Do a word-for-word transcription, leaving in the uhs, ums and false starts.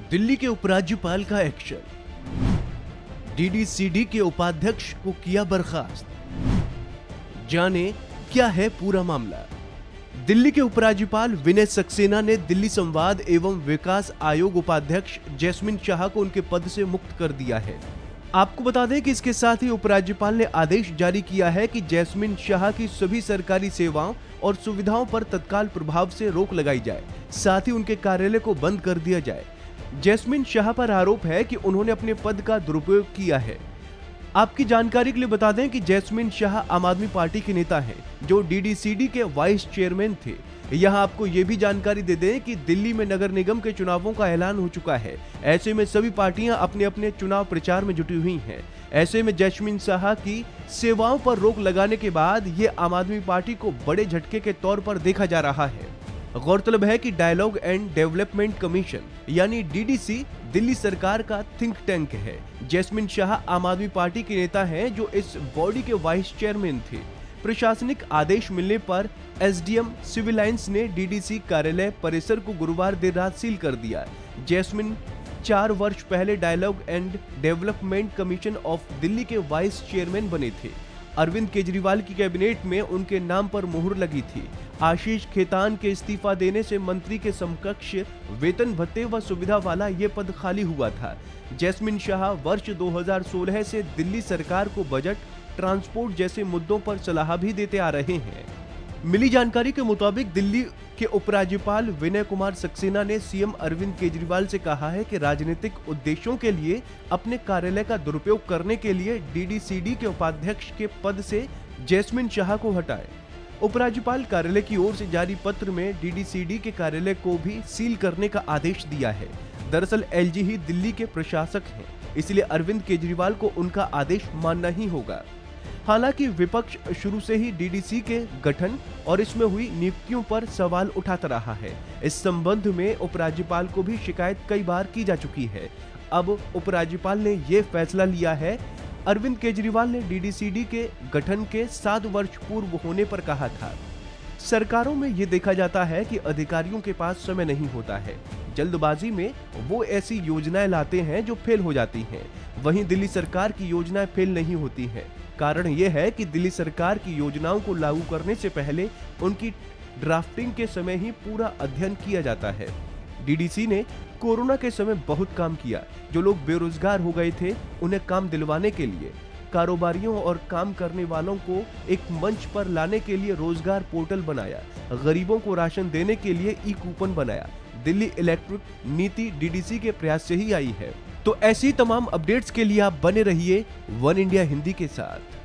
दिल्ली के उपराज्यपाल का एक्शन, डीडीसीडी के उपाध्यक्ष को किया बर्खास्त। जाने क्या है पूरा मामला। दिल्ली के उपराज्यपाल विनय सक्सेना ने दिल्ली संवाद एवं विकास आयोग उपाध्यक्ष जैस्मिन शाह को उनके पद से मुक्त कर दिया है। आपको बता दें कि इसके साथ ही उपराज्यपाल ने आदेश जारी किया है कि जैस्मिन शाह की सभी सरकारी सेवाओं और सुविधाओं पर तत्काल प्रभाव से रोक लगाई जाए, साथ ही उनके कार्यालय को बंद कर दिया जाए। जैस्मिन शाह पर आरोप है कि उन्होंने अपने पद का दुरुपयोग किया है। आपकी जानकारी के लिए बता दें कि जैस्मिन शाह आम आदमी पार्टी के नेता हैं, जो डीडीसीडी के वाइस चेयरमैन थे। यहां आपको ये भी जानकारी दे दें कि दिल्ली में नगर निगम के चुनावों का ऐलान हो चुका है। ऐसे में सभी पार्टियां अपने अपने चुनाव प्रचार में जुटी हुई हैं। ऐसे में जैस्मिन शाह की सेवाओं पर रोक लगाने के बाद ये आम आदमी पार्टी को बड़े झटके के तौर पर देखा जा रहा है। गौरतलब है कि डायलॉग एंड डेवलपमेंट कमीशन यानी डीडीसी दिल्ली सरकार का थिंक टैंक है। जैस्मिन शाह आम आदमी पार्टी के नेता हैं, जो इस बॉडी के वाइस चेयरमैन थे। प्रशासनिक आदेश मिलने पर एसडीएम सिविल लाइंस ने डीडीसी कार्यालय परिसर को गुरुवार देर रात सील कर दिया। जैस्मिन चार वर्ष पहले Dialogue and Development Commission of Delhi के वाइस चेयरमैन बने थे। अरविंद केजरीवाल की कैबिनेट में उनके नाम पर मुहर लगी थी। आशीष खेतान के इस्तीफा देने से मंत्री के समकक्ष वेतन भत्ते व सुविधा वाला ये पद खाली हुआ था। जैस्मिन शाह वर्ष दो हज़ार सोलह से दिल्ली सरकार को बजट, ट्रांसपोर्ट जैसे मुद्दों पर सलाह भी देते आ रहे हैं। मिली जानकारी के मुताबिक दिल्ली के उपराज्यपाल विनय कुमार सक्सेना ने सीएम अरविंद केजरीवाल से कहा है कि राजनीतिक उद्देश्यों के लिए अपने कार्यालय का दुरुपयोग करने के लिए डीडीसीडी के उपाध्यक्ष के पद से जैस्मिन शाह को हटाएं। उपराज्यपाल कार्यालय की ओर से जारी पत्र में डीडीसीडी के कार्यालय को भी सील करने का आदेश दिया है। दरअसल एलजी ही दिल्ली के प्रशासक हैं, इसलिए अरविंद केजरीवाल को उनका आदेश मानना ही होगा। हालांकि विपक्ष शुरू से ही डीडीसी के गठन और इसमें हुई नियुक्तियों पर सवाल उठाता रहा है। इस संबंध में उपराज्यपाल को भी शिकायत कई बार की जा चुकी है। अब उपराज्यपाल ने ये फैसला लिया है। अरविंद केजरीवाल ने डीडीसीडी के गठन के सात वर्ष पूर्व होने पर कहा था, सरकारों में ये देखा जाता है कि अधिकारियों के पास समय नहीं होता है। जल्दबाजी में वो ऐसी योजनाएं लाते हैं जो फेल हो जाती हैं। वहीं दिल्ली सरकार की योजनाएं फेल नहीं होती हैं। कारण यह है कि दिल्ली सरकार की योजनाओं को लागू करने से पहले उनकी ड्राफ्टिंग के समय ही पूरा अध्ययन किया जाता है। डीडीसी ने कोरोना के समय बहुत काम किया। जो लोग बेरोजगार हो गए थे, उन्हें काम दिलवाने के लिए कारोबारियों और काम करने वालों को एक मंच पर लाने के लिए रोजगार पोर्टल बनाया। गरीबों को राशन देने के लिए ई कूपन बनाया। दिल्ली इलेक्ट्रिक नीति डीडीसी के प्रयास से ही आई है। तो ऐसी तमाम अपडेट्स के लिए आप बने रहिए वन इंडिया हिंदी के साथ।